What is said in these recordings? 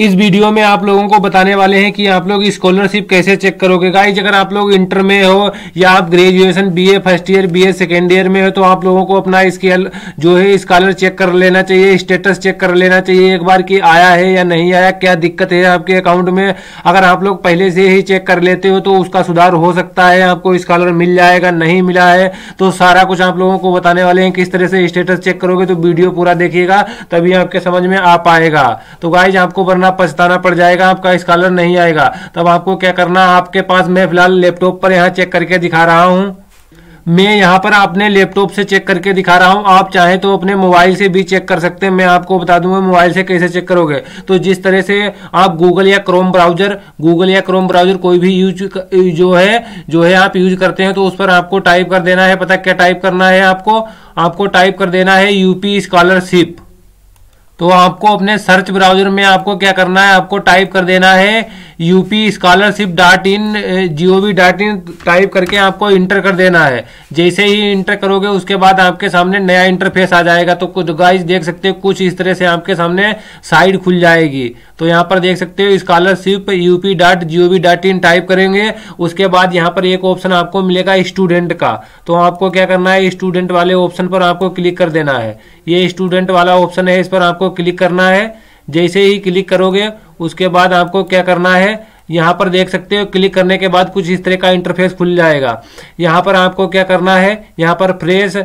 इस वीडियो में आप लोगों को बताने वाले हैं कि आप लोग स्कॉलरशिप कैसे चेक करोगे। गाइज अगर आप लोग इंटर में हो या आप graduation BA first year BA second year में हो तो आप लोगों को अपना स्केल जो है स्कॉलर चेक कर लेना चाहिए, स्टेटस चेक कर लेना चाहिए एक बार कि आया है या नहीं आया, क्या दिक्कत है आपके अकाउंट में। अगर आप लोग पहले से ही चेक कर लेते हो तो उसका सुधार हो सकता है, आपको स्कॉलर मिल जाएगा। नहीं मिला है तो सारा कुछ आप लोगों को बताने वाले हैं किस तरह से स्टेटस चेक करोगे। तो वीडियो पूरा देखिएगा तभी आपके समझ में आ पाएगा। तो गाइज आपको वरना पछताना पड़ जाएगा, आपका स्कॉलर नहीं आएगा। तब आपको क्या करना, आपके पास मैं फिलहाल लैपटॉप पर यहाँ चेक करके दिखा रहा हूँ। मैं यहाँ पर अपने लैपटॉप से चेक करके दिखा रहा हूँ, आप चाहे तो अपने मोबाइल से भी चेक कर सकते हैं। मैं आपको बता दूंगा मोबाइल से कैसे चेक करोगे। तो जिस तरह से आप गूगल या क्रोम ब्राउजर कोई भी यूज जो है आप यूज करते हैं तो उस पर आपको टाइप कर देना है। पता क्या टाइप करना है आपको टाइप कर देना है यूपी स्कॉलरशिप। तो आपको अपने सर्च ब्राउजर में आपको क्या करना है, आपको टाइप कर देना है upscholarship.in.gov.in टाइप करके आपको इंटर कर देना है। जैसे ही इंटर करोगे उसके बाद आपके सामने नया इंटरफेस आ जाएगा। तो कुछ गाइस देख सकते हो कुछ इस तरह से आपके सामने साइड खुल जाएगी। तो यहाँ पर देख सकते हो स्कॉलरशिप up.gov.in टाइप करेंगे। उसके बाद यहाँ पर एक ऑप्शन आपको मिलेगा स्टूडेंट का। तो आपको क्या करना है, स्टूडेंट वाले ऑप्शन पर आपको क्लिक कर देना है। ये स्टूडेंट वाला ऑप्शन है, इस पर आपको क्लिक करना है। जैसे ही क्लिक करोगे उसके बाद आपको क्या करना है, यहाँ पर देख सकते हो क्लिक करने के बाद कुछ इस तरह का इंटरफेस खुल जाएगा। यहाँ पर आपको क्या करना है, यहाँ पर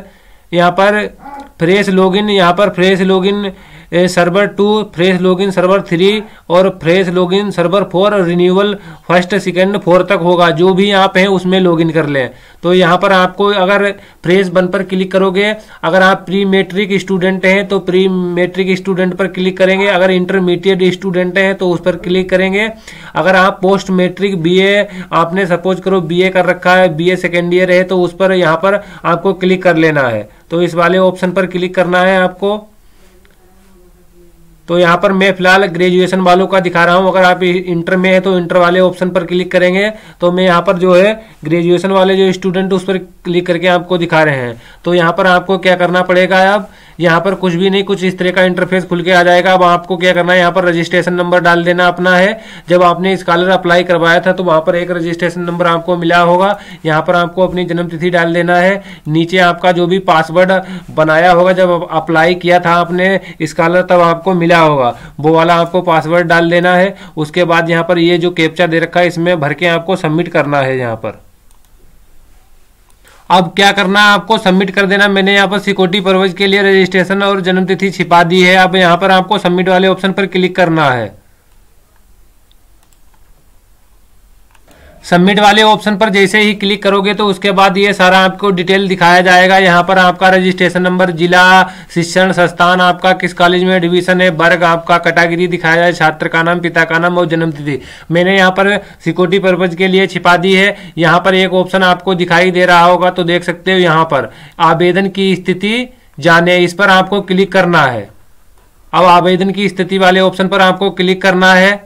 fresh login server 2, fresh login server 3 और fresh login server 4 renewal 1st 2nd 4 तक होगा। जो भी आप हैं उसमें लॉगिन कर लें। तो यहाँ पर आपको अगर फ्रेश 1 पर क्लिक करोगे, अगर आप प्री मैट्रिक स्टूडेंट हैं तो प्री मैट्रिक स्टूडेंट पर क्लिक करेंगे। अगर इंटरमीडिएट स्टूडेंट हैं तो उस पर क्लिक करेंगे। अगर आप पोस्ट मैट्रिक बीए आपने सपोज करो बीए कर रखा है, बीए सेकेंड ईयर है तो उस पर यहाँ पर आपको क्लिक कर लेना है। तो इस वाले ऑप्शन पर क्लिक करना है आपको। तो यहाँ पर मैं फिलहाल ग्रेजुएशन वालों का दिखा रहा हूँ। अगर आप इंटर में है तो इंटर वाले ऑप्शन पर क्लिक करेंगे। तो मैं यहाँ पर जो है ग्रेजुएशन वाले जो स्टूडेंट उस पर क्लिक करके आपको दिखा रहे हैं। तो यहाँ पर आपको क्या करना पड़ेगा, अब यहाँ पर कुछ भी नहीं, कुछ इस तरह का इंटरफेस खुल के आ जाएगा। अब आपको क्या करना है, यहाँ पर रजिस्ट्रेशन नंबर डाल देना अपना है। जब आपने स्कॉलर अप्लाई करवाया था तो वहाँ पर एक रजिस्ट्रेशन नंबर आपको मिला होगा। यहाँ पर आपको अपनी जन्म तिथि डाल देना है। नीचे आपका जो भी पासवर्ड बनाया होगा जब अप्लाई किया था आपने स्कॉलर तब आपको मिला होगा, वो वाला आपको पासवर्ड डाल देना है। उसके बाद यहाँ पर ये जो कैप्चा दे रखा है इसमें भर के आपको सबमिट करना है। यहाँ पर अब क्या करना है, आपको सबमिट कर देना। मैंने यहाँ पर सिक्योरिटी पर्पज के लिए रजिस्ट्रेशन और जन्म तिथि छिपा दी है। अब यहाँ पर आपको सबमिट वाले ऑप्शन पर क्लिक करना है। सबमिट वाले ऑप्शन पर जैसे ही क्लिक करोगे तो उसके बाद ये सारा आपको डिटेल दिखाया जाएगा। यहाँ पर आपका रजिस्ट्रेशन नंबर, जिला, शिक्षण संस्थान आपका किस कॉलेज में एडमिशन है, वर्ग आपका, कैटेगरी दिखाया जाए, छात्र का नाम, पिता का नाम और जन्म तिथि। मैंने यहाँ पर सिक्योरिटी पर्पज के लिए छिपा दी है। यहाँ पर एक ऑप्शन आपको दिखाई दे रहा होगा तो देख सकते हो यहाँ पर आवेदन की स्थिति जाने, इस पर आपको क्लिक करना है। अब आवेदन की स्थिति वाले ऑप्शन पर आपको क्लिक करना है।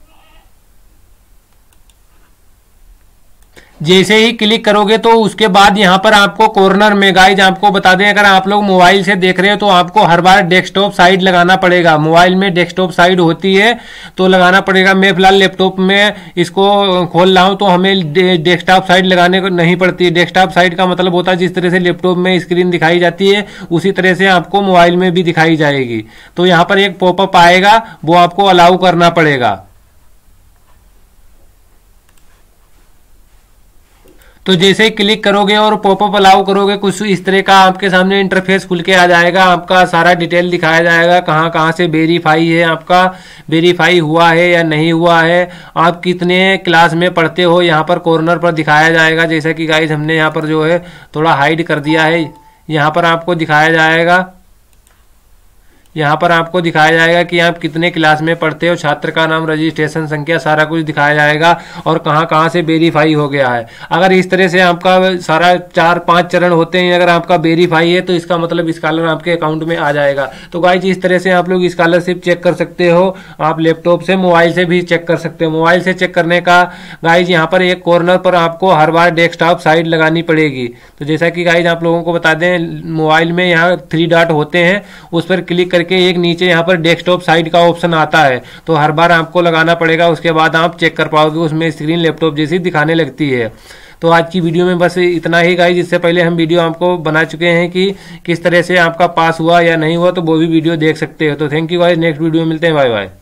जैसे ही क्लिक करोगे तो उसके बाद यहाँ पर आपको कॉर्नर में, गाइज आपको बता दें अगर आप लोग मोबाइल से देख रहे हो तो आपको हर बार डेस्कटॉप साइड लगाना पड़ेगा। मोबाइल में डेस्कटॉप साइड होती है तो लगाना पड़ेगा। मैं फिलहाल लैपटॉप में इसको खोल रहा हूँ तो हमें डेस्कटॉप साइड लगाने को नहीं पड़ती है। डेस्कटॉप साइड का मतलब होता है जिस तरह से लैपटॉप में स्क्रीन दिखाई जाती है उसी तरह से आपको मोबाइल में भी दिखाई जाएगी। तो यहाँ पर एक पॉपअप आएगा, वो आपको अलाउ करना पड़ेगा। तो जैसे ही क्लिक करोगे और पॉपअप अलाउ करोगे कुछ इस तरह का आपके सामने इंटरफेस खुल के आ जाएगा। आपका सारा डिटेल दिखाया जाएगा, कहाँ कहाँ से वेरीफाई है, आपका वेरीफाई हुआ है या नहीं हुआ है, आप कितने क्लास में पढ़ते हो, यहाँ पर कॉर्नर पर दिखाया जाएगा। जैसा कि गाइस हमने यहाँ पर जो है थोड़ा हाइड कर दिया है, यहाँ पर आपको दिखाया जाएगा। यहाँ पर आपको दिखाया जाएगा कि आप कितने क्लास में पढ़ते हो, छात्र का नाम, रजिस्ट्रेशन संख्या, सारा कुछ दिखाया जाएगा और कहाँ कहाँ से वेरीफाई हो गया है। अगर इस तरह से आपका सारा 4-5 चरण होते हैं, अगर आपका वेरीफाई है तो इसका मतलब स्कॉलर आपके अकाउंट में आ जाएगा। तो गाइस इस तरह से आप लोग स्कॉलरशिप चेक कर सकते हो। आप लैपटॉप से, मोबाइल से भी चेक कर सकते हो। मोबाइल से चेक करने का गाइज यहाँ पर एक कॉर्नर पर आपको हर बार डेस्कटॉप साइड लगानी पड़ेगी। तो जैसा कि गाइज आप लोगों को बता दें मोबाइल में यहाँ 3 डॉट होते हैं, उस पर क्लिक करके एक नीचे यहाँ पर डेस्कटॉप साइड का ऑप्शन आता है, तो हर बार आपको लगाना पड़ेगा, उसके बाद आप चेक कर पाओगे, उसमें स्क्रीन लैपटॉप जैसी दिखाने लगती है। तो आज की वीडियो में बस इतना ही गाइस। इससे पहले हम वीडियो आपको बना चुके हैं कि किस तरह से आपका पास हुआ या नहीं हुआ, तो वो भी वीडियो देख सकते हो। तो thank you guys, next video में मिलते हैं, बाय बाय।